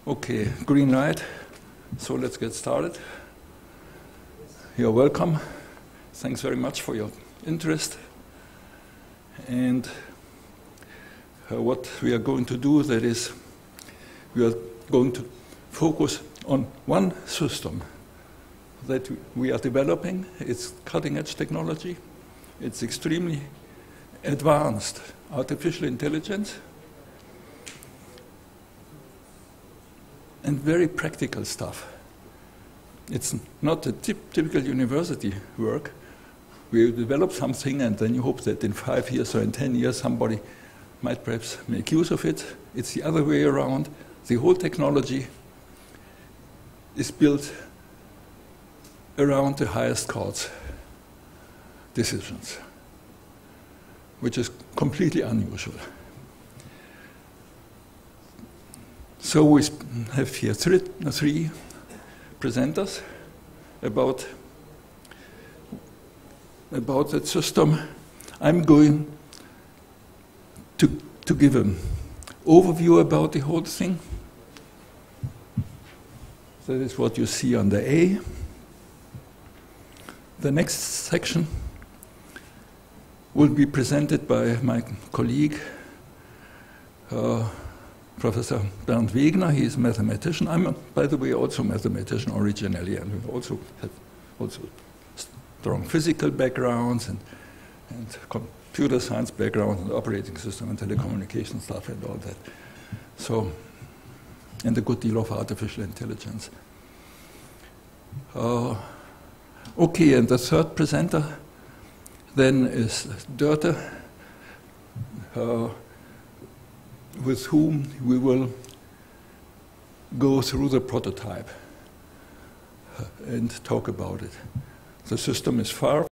Okay, green light. So let's get started. You're welcome. Thanks very much for your interest. And what we are going to do, that is, we are going to focus on one system that we are developing. It's cutting-edge technology. It's extremely advanced artificial intelligence and very practical stuff. It's not a typical university work where you develop something and then you hope that in 5 years or in 10 years somebody might perhaps make use of it. It's the other way around. The whole technology is built around the highest court's decisions, which is completely unusual. So we have here three presenters about that system. I'm going to give an overview about the whole thing. That is what you see on the A. The next section will be presented by my colleague, Professor Bernd Wegner. He is a mathematician. I'm, by the way, also a mathematician originally, and we also have strong physical backgrounds and computer science background and operating system and telecommunication stuff and all that. So, and a good deal of artificial intelligence. Okay, and the third presenter then is Dörte, with whom we will go through the prototype and talk about it. The system is far